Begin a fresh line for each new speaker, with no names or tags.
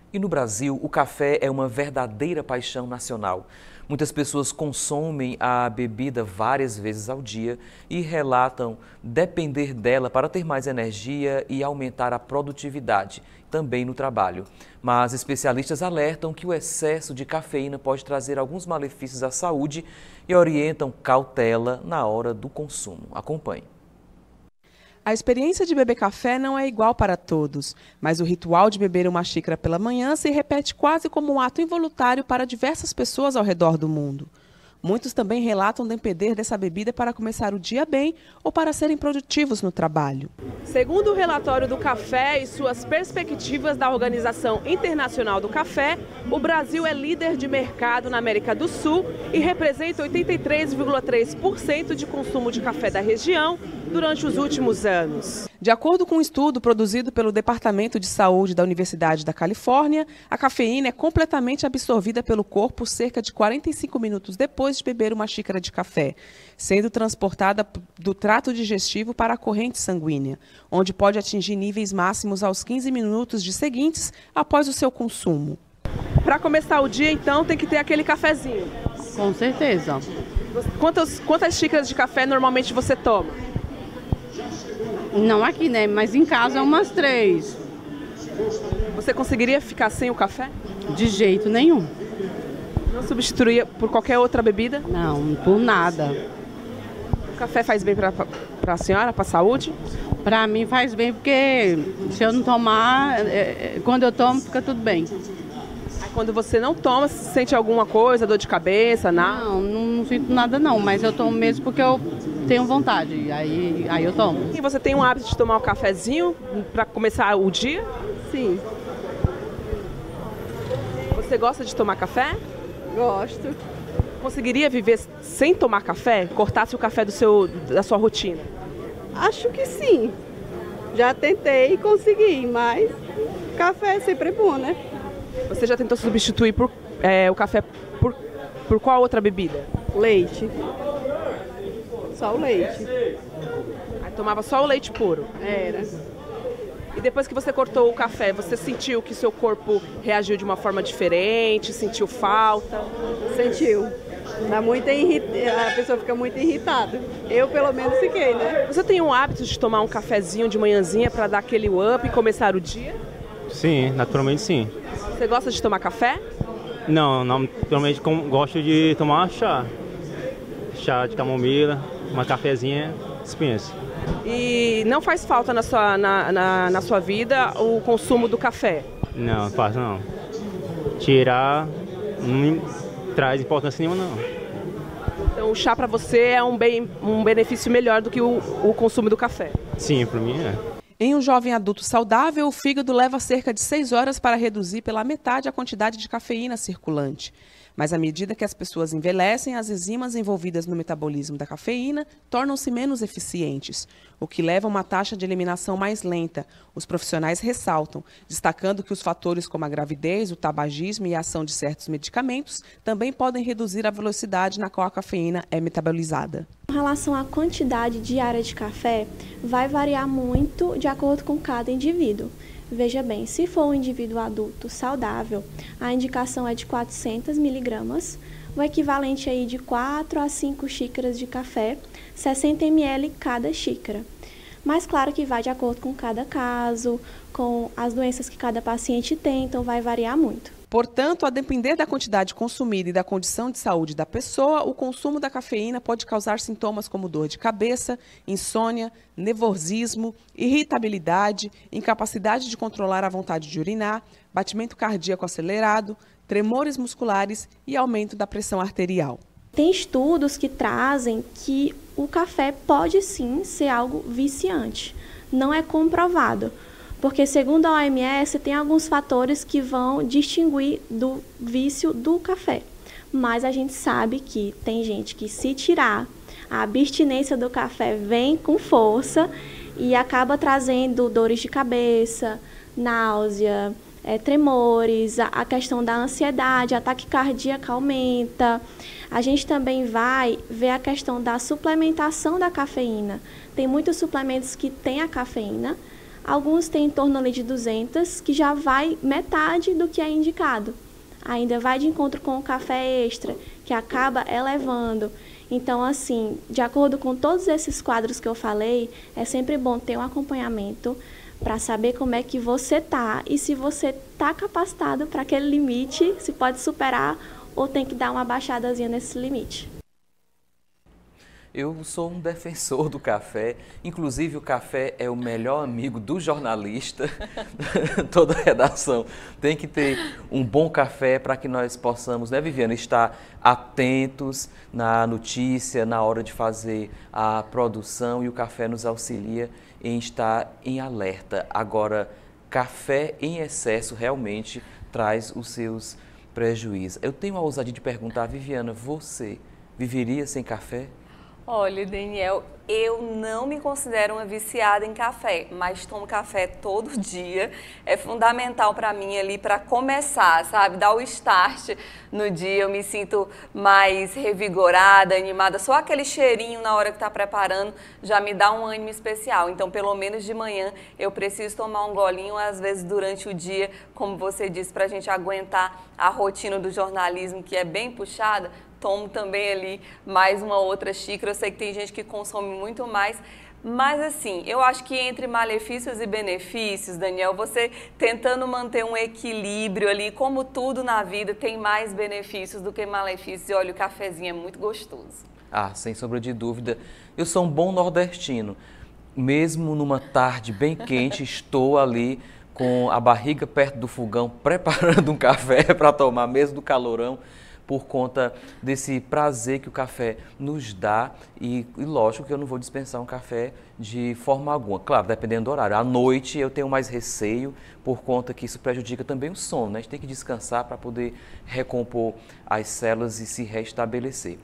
E no Brasil, o café é uma verdadeira paixão nacional. Muitas pessoas consomem a bebida várias vezes ao dia e relatam depender dela para ter mais energia e aumentar a produtividade, também no trabalho. Mas especialistas alertam que o excesso de cafeína pode trazer alguns malefícios à saúde e orientam cautela na hora do consumo. Acompanhe.
A experiência de beber café não é igual para todos, mas o ritual de beber uma xícara pela manhã se repete quase como um ato involuntário para diversas pessoas ao redor do mundo. Muitos também relatam depender dessa bebida para começar o dia bem ou para serem produtivos no trabalho. Segundo o relatório do café e suas perspectivas da Organização Internacional do Café, o Brasil é líder de mercado na América do Sul e representa 83,3% de consumo de café da região durante os últimos anos. De acordo com um estudo produzido pelo Departamento de Saúde da Universidade da Califórnia, a cafeína é completamente absorvida pelo corpo cerca de 45 minutos depois de beber uma xícara de café, sendo transportada do trato digestivo para a corrente sanguínea, onde pode atingir níveis máximos aos 15 minutos seguintes após o seu consumo. Para começar o dia, então, tem que ter aquele cafezinho.
Com certeza.
Quantas xícaras de café normalmente você toma?
Não aqui, né? Mas em casa umas 3.
Você conseguiria ficar sem o café?
De jeito nenhum.
Não substituiria por qualquer outra bebida?
Não, por nada.
O café faz bem para a senhora, para a saúde?
Para mim faz bem porque se eu não tomar, quando eu tomo fica tudo bem.
Aí quando você não toma, você sente alguma coisa, dor de cabeça, nada?
Não sinto nada não, mas eu tomo mesmo porque eu tenho vontade, aí eu tomo.
E você tem um hábito de tomar um cafezinho para começar o dia?
Sim.
Você gosta de tomar café?
Gosto.
Conseguiria viver sem tomar café? Cortasse o café da sua rotina?
Acho que sim. Já tentei e consegui, mas café é sempre bom, né?
Você já tentou substituir o café por qual outra bebida?
Leite. Só o leite.
Aí tomava só o leite puro?
Era.
E depois que você cortou o café, você sentiu que seu corpo reagiu de uma forma diferente? Sentiu falta?
Sentiu. A pessoa fica muito irritada. Eu, pelo menos, fiquei, né?
Você tem o hábito de tomar um cafezinho de manhãzinha para dar aquele up e começar o dia?
Sim, naturalmente sim.
Você gosta de tomar café?
Não, naturalmente gosto de tomar chá. Chá de camomila, uma cafezinha, dispensa.
E não faz falta na sua vida o consumo do café?
Não faz não. Tirar não traz importância nenhuma não.
Então o chá para você é um benefício melhor do que o consumo do café?
Sim, para mim é.
Em um jovem adulto saudável, o fígado leva cerca de 6 horas para reduzir pela metade a quantidade de cafeína circulante. Mas à medida que as pessoas envelhecem, as enzimas envolvidas no metabolismo da cafeína tornam-se menos eficientes, o que leva a uma taxa de eliminação mais lenta. Os profissionais ressaltam, destacando que os fatores como a gravidez, o tabagismo e a ação de certos medicamentos também podem reduzir a velocidade na qual a cafeína é metabolizada.
Com relação à quantidade diária de café, vai variar muito de acordo com cada indivíduo. Veja bem, se for um indivíduo adulto saudável, a indicação é de 400 miligramas, o equivalente aí de 4 a 5 xícaras de café, 60 ml cada xícara. Mas claro que vai de acordo com cada caso, com as doenças que cada paciente tem, então vai variar muito. Portanto, a depender da quantidade consumida e da condição de saúde da pessoa, o consumo da cafeína pode causar sintomas como dor de cabeça, insônia, nervosismo, irritabilidade, incapacidade de controlar a vontade de urinar, batimento cardíaco acelerado, tremores musculares e aumento da pressão arterial. Tem estudos que trazem que o café pode sim ser algo viciante. Não é comprovado. Porque, segundo a OMS, tem alguns fatores que vão distinguir do vício do café. Mas a gente sabe que tem gente que, se tirar, a abstinência do café vem com força e acaba trazendo dores de cabeça, náusea, tremores, a questão da ansiedade, ataque cardíaco aumenta. A gente também vai ver a questão da suplementação da cafeína. Tem muitos suplementos que têm a cafeína, Alguns têm em torno ali de 200, que já vai metade do que é indicado. Ainda vai de encontro com o café extra, que acaba elevando. Então, assim, de acordo com todos esses quadros que eu falei, é sempre bom ter um acompanhamento para saber como é que você tá e se você está capacitado para aquele limite, se pode superar ou tem que dar uma baixadazinha nesse limite.
Eu sou um defensor do café, inclusive o café é o melhor amigo do jornalista. Toda redação tem que ter um bom café para que nós possamos, né, Viviana, estar atentos na notícia, na hora de fazer a produção, e o café nos auxilia em estar em alerta. Agora, café em excesso realmente traz os seus prejuízos. Eu tenho a ousadia de perguntar, Viviana, você viveria sem café?
Olha, Daniel, eu não me considero uma viciada em café, mas tomo café todo dia. É fundamental para mim ali para começar, sabe? Dar o start no dia, eu me sinto mais revigorada, animada. Só aquele cheirinho na hora que está preparando já me dá um ânimo especial. Então, pelo menos de manhã, eu preciso tomar um golinho, às vezes durante o dia, como você disse, para a gente aguentar a rotina do jornalismo, que é bem puxada. Tomo também ali mais uma outra xícara. Eu sei que tem gente que consome muito mais, mas assim, eu acho que entre malefícios e benefícios, Daniel, você tentando manter um equilíbrio ali, como tudo na vida tem mais benefícios do que malefícios, e olha, o cafezinho é muito gostoso.
Ah, sem sombra de dúvida. Eu sou um bom nordestino. Mesmo numa tarde bem quente, estou ali com a barriga perto do fogão, preparando um café para tomar, mesmo do calorão, por conta desse prazer que o café nos dá, e lógico que eu não vou dispensar um café de forma alguma, claro, dependendo do horário. À noite eu tenho mais receio, por conta que isso prejudica também o sono, né? A gente tem que descansar para poder recompor as células e se restabelecer.